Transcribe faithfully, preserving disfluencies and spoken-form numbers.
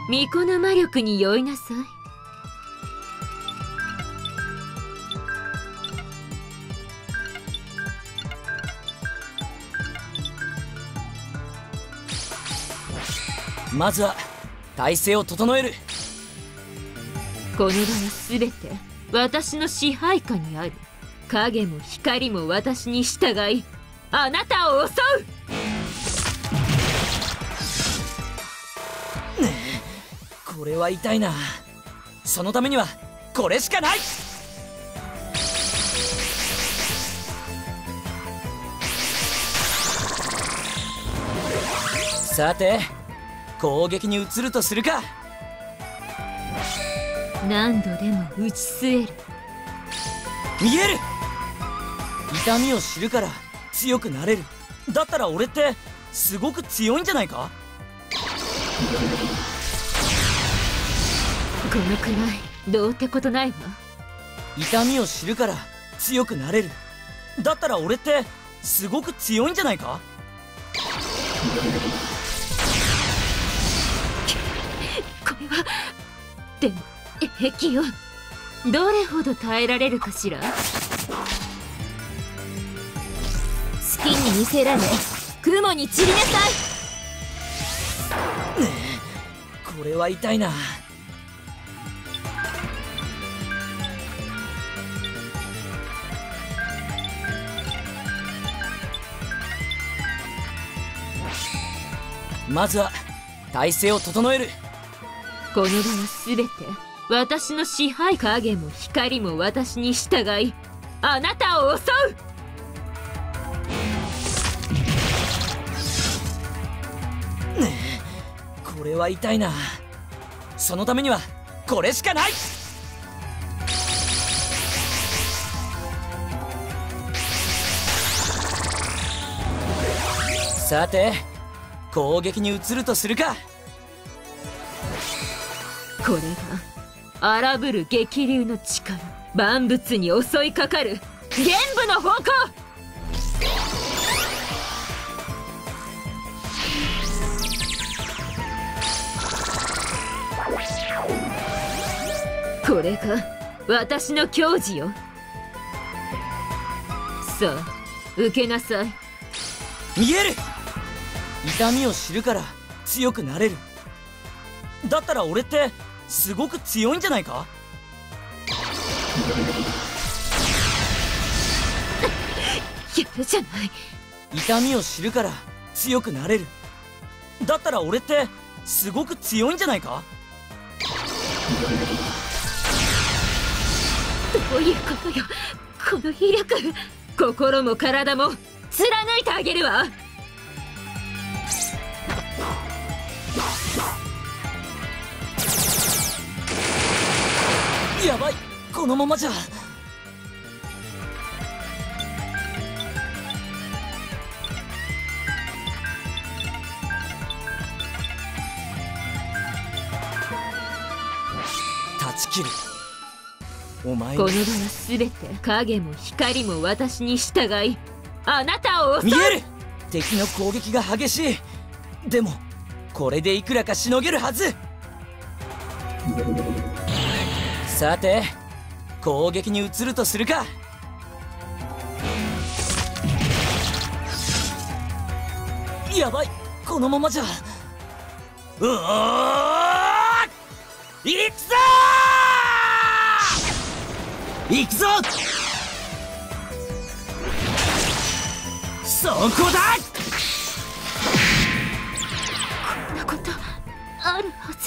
巫女の魔力に酔いなさい。 まずは体勢を整える。 この場は全て私の支配下にある。影も光も私に従い、あなたを襲う。 ねえ、これは痛いな。そのためにはこれしかない。さて攻撃に移るとするか。 何度でも打ち据える。 見える。痛みを知るから強くなれる。だったら俺ってすごく強いんじゃないか。 このくらいどうってことないわ。 痛みを知るから強くなれる。だったら俺ってすごく強いんじゃないか。 これはでも壁よ、どれほど耐えられるかしら。好きに見せられ雲に散りなさい。 ねえ、これは痛いな。まずは体勢を整える。 この場は全て私の支配。影も光も私に従い、あなたを襲う。 ねえ、これは痛いな。そのためにはこれしかない。さて攻撃に移るとするか。 これが荒ぶる激流の力。万物に襲いかかる玄武の方向。これが私の矜持よ。さあ受けなさい。 見える。痛みを知るから強くなれる。だったら俺ってすごく強いんじゃないか。 やるじゃない。 痛みを知るから強くなれる。だったら俺ってすごく強いんじゃないか。 どういうことよ、この威力。心も体も貫いてあげるわ。 やばい、このままじゃ。断ち切る。お前この場は全て影も光も私に従い、あなたを襲う。 見える。敵の攻撃が激しい。でもこれでいくらかしのげるはず。さて攻撃に移るとするか。やばい、このままじゃ。うおー、いくぞー、いくぞ。そこだ。 こんなことあるはず。